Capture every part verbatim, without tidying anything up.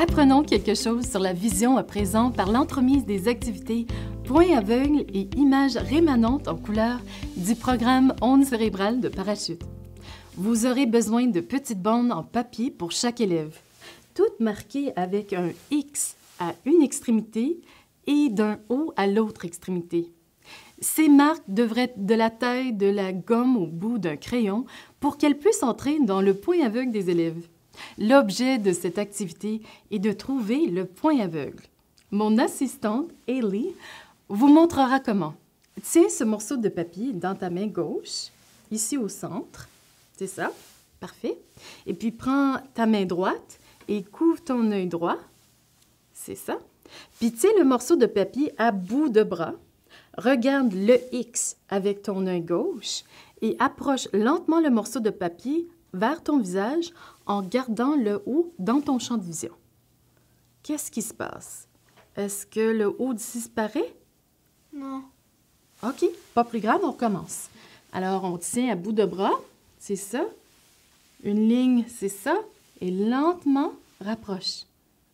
Apprenons quelque chose sur la vision à présent par l'entremise des activités Point aveugle et images rémanentes en couleur du programme Ondes cérébrales de Parachute. Vous aurez besoin de petites bandes en papier pour chaque élève, toutes marquées avec un X à une extrémité et d'un O à l'autre extrémité. Ces marques devraient être de la taille de la gomme au bout d'un crayon pour qu'elles puissent entrer dans le point aveugle des élèves. L'objet de cette activité est de trouver le point aveugle. Mon assistante, Hailey, vous montrera comment. Tiens ce morceau de papier dans ta main gauche, ici au centre. C'est ça, parfait. Et puis prends ta main droite et couvre ton œil droit. C'est ça. Puis tiens le morceau de papier à bout de bras. Regarde le X avec ton œil gauche et approche lentement le morceau de papier vers ton visage en gardant le haut dans ton champ de vision. Qu'est-ce qui se passe? Est-ce que le haut disparaît? Non. OK, pas plus grave, on recommence. Alors, on tient à bout de bras, c'est ça. Une ligne, c'est ça. Et lentement, rapproche.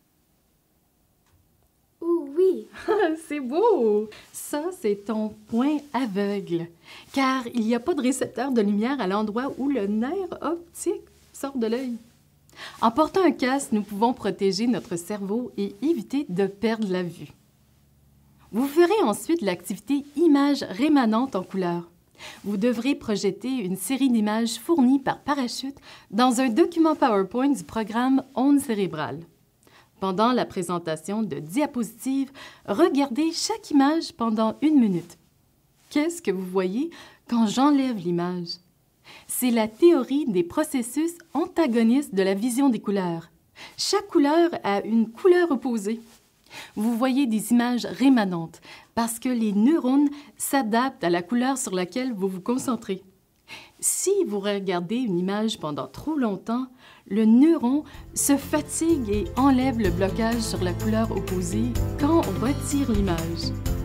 Oh oui! C'est beau! Ça, c'est ton point aveugle, car il n'y a pas de récepteur de lumière à l'endroit où le nerf optique sort de l'œil. En portant un casque, nous pouvons protéger notre cerveau et éviter de perdre la vue. Vous ferez ensuite l'activité Images rémanentes en couleur. Vous devrez projeter une série d'images fournies par Parachute dans un document PowerPoint du programme Ondes cérébrales. Pendant la présentation de diapositives, regardez chaque image pendant une minute. Qu'est-ce que vous voyez quand j'enlève l'image? C'est la théorie des processus antagonistes de la vision des couleurs. Chaque couleur a une couleur opposée. Vous voyez des images rémanentes parce que les neurones s'adaptent à la couleur sur laquelle vous vous concentrez. Si vous regardez une image pendant trop longtemps, le neuron se fatigue et enlève le blocage sur la couleur opposée quand on retire l'image.